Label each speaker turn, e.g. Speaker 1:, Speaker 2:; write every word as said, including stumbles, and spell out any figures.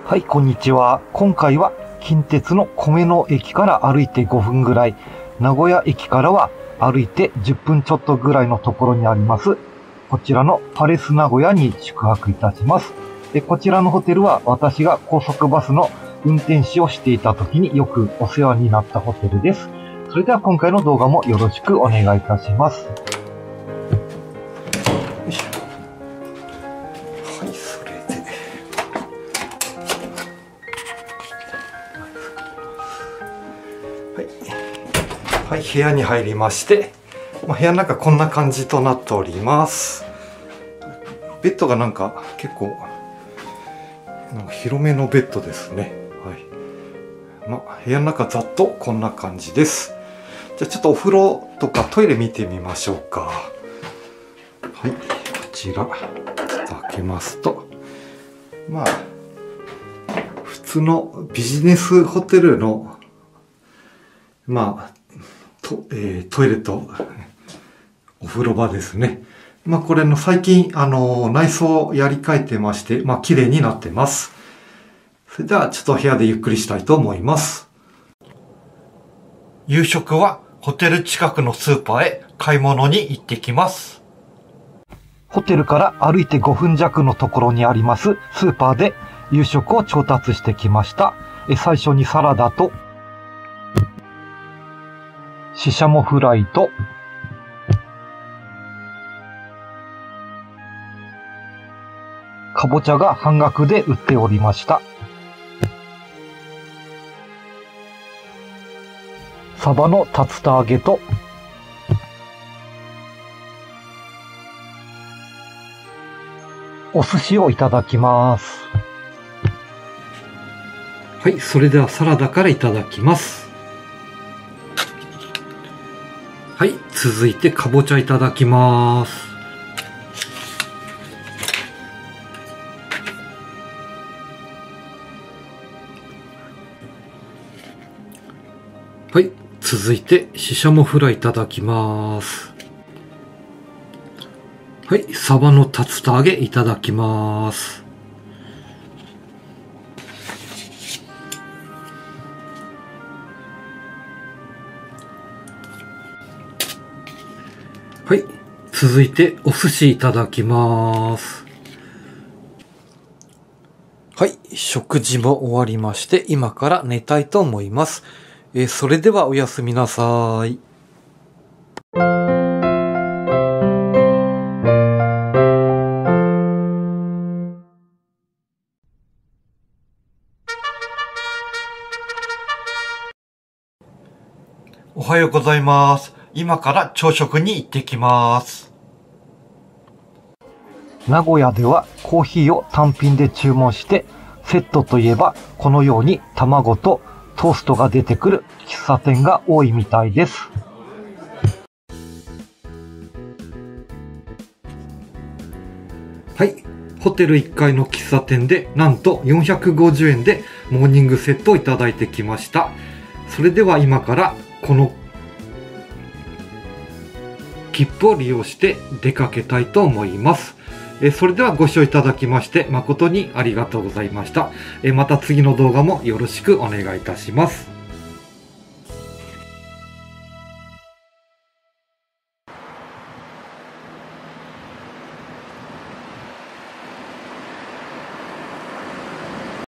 Speaker 1: はい、こんにちは。今回は近鉄の米野駅から歩いてごふんぐらい、名古屋駅からは歩いてじゅっぷんちょっとぐらいのところにあります、こちらのパレス名古屋に宿泊いたします。で、こちらのホテルは私が高速バスの運転士をしていた時によくお世話になったホテルです。それでは今回の動画もよろしくお願いいたします。はい、それで。はい。はい、部屋に入りまして、まあ、部屋の中こんな感じとなっております。ベッドがなんか結構、なんか広めのベッドですね。はい。まあ、部屋の中ざっとこんな感じです。じゃあちょっとお風呂とかトイレ見てみましょうか。はい。こちら、ちょっと開けますと。まあ、普通のビジネスホテルの、まあ、ト、えー、トイレとお風呂場ですね。まあこれの最近、あの、内装をやり替えてまして、まあ綺麗になってます。それではちょっと部屋でゆっくりしたいと思います。夕食はホテル近くのスーパーへ買い物に行ってきます。ホテルから歩いてごふん弱のところにありますスーパーで夕食を調達してきました。え最初にサラダと、シシャモフライと、かぼちゃが半額で売っておりました。サバの竜田揚げと、お寿司をいただきます。はい、それではサラダからいただきます。はい、続いてかぼちゃいただきます。はい。続いて、シシャモフライいただきます。はい。サバの竜田揚げいただきます。はい。続いて、お寿司いただきます。はい。食事も終わりまして、今から寝たいと思います。えー、それではおやすみなさい。おはようございます。今から朝食に行ってきます。名古屋ではコーヒーを単品で注文して、セットといえばこのように卵とトーストが出てくる喫茶店が多いみたいです。はい。ホテルいっかいの喫茶店でなんとよんひゃくごじゅうえんでモーニングセットをいただいてきました。それでは今からこの切符を利用して出かけたいと思います。えそれではご視聴いただきまして誠にありがとうございました。えまた次の動画もよろしくお願いいたします。